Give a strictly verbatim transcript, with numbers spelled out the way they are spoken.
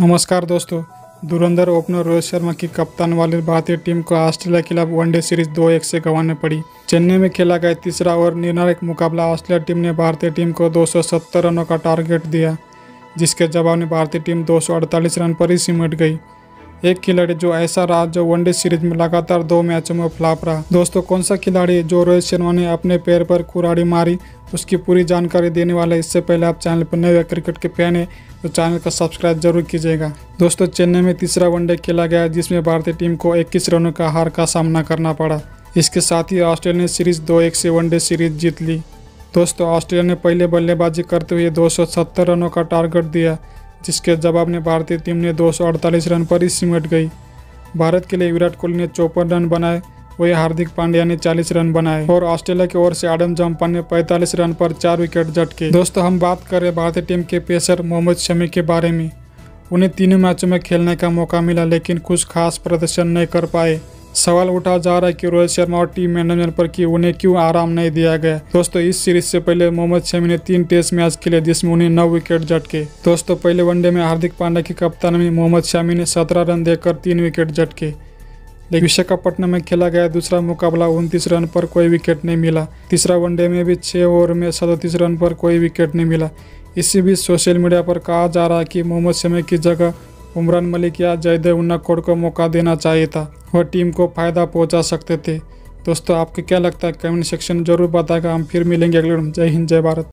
नमस्कार दोस्तों। धुरंधर ओपनर रोहित शर्मा की कप्तान वाली भारतीय टीम को ऑस्ट्रेलिया के खिलाफ वनडे सीरीज दो एक से गंवानी पड़ी। चेन्नई में खेला गया तीसरा और निर्णायक मुकाबला ऑस्ट्रेलिया टीम ने भारतीय टीम को दो सौ सत्तर रनों का टारगेट दिया, जिसके जवाब में भारतीय टीम दो सौ अड़तालीस रन पर ही सिमट गई। एक खिलाड़ी जो ऐसा रहा जो वनडे सीरीज में लगातार दो मैचों में फ्लॉप रहा। दोस्तों, कौन सा खिलाड़ी जो रोहित शर्मा ने अपने पैर पर कुल्हाड़ी मारी, उसकी पूरी जानकारी देने वाला। इससे पहले आप चैनल पर नए क्रिकेट के फैन हैं तो चैनल को सब्सक्राइब जरूर कीजिएगा। दोस्तों, चेन्नई में तीसरा वनडे खेला गया जिसमें भारतीय टीम को इक्कीस रनों का हार का सामना करना पड़ा। इसके साथ ही ऑस्ट्रेलिया ने सीरीज दो एक से वनडे सीरीज जीत ली। दोस्तों, ऑस्ट्रेलिया ने पहले बल्लेबाजी करते हुए दो सौ सत्तर रनों का टारगेट दिया, जिसके जवाब में भारतीय टीम ने दो सौ अड़तालीस रन पर ही सिमट गई। भारत के लिए विराट कोहली ने चौपन रन बनाए, वही हार्दिक पांड्या ने चालीस रन बनाए और ऑस्ट्रेलिया की ओर से एडम जम्पा ने पैंतालीस रन पर चार विकेट झटके। दोस्तों, हम बात कर रहे हैं भारतीय टीम के पेसर मोहम्मद शमी के बारे में। उन्हें तीनों मैचों में खेलने का मौका मिला, लेकिन कुछ खास प्रदर्शन नहीं कर पाए। सवाल उठा जा रहा है कि रोहित शर्मा और टीम मैनेजमेंट पर कि उन्हें क्यों आराम नहीं दिया गया। दोस्तों, इस सीरीज से पहले मोहम्मद शमी ने तीन टेस्ट मैच खेले जिसमें उन्हें नौ विकेट झटके। दोस्तों, पहले वनडे में हार्दिक पांड्या की कप्तानी में मोहम्मद शमी ने सत्रह रन देकर तीन विकेट झटके, लेकिन विशाखापट्टनम में खेला गया दूसरा मुकाबला उनतीस रन पर कोई विकेट नहीं मिला। तीसरा वनडे में भी छह ओवर में सैंतीस रन पर कोई विकेट नहीं मिला। इसी बीच सोशल मीडिया पर कहा जा रहा है कि मोहम्मद शमी की जगह उमरान मलिक या जयदेव उन्नादकोट को मौका देना चाहिए था, वह टीम को फायदा पहुंचा सकते थे। दोस्तों, आपको क्या लगता है कमेंट सेक्शन में जरूर बताएगा। हम फिर मिलेंगे अगले वीडियो में। जय हिंद, जय भारत।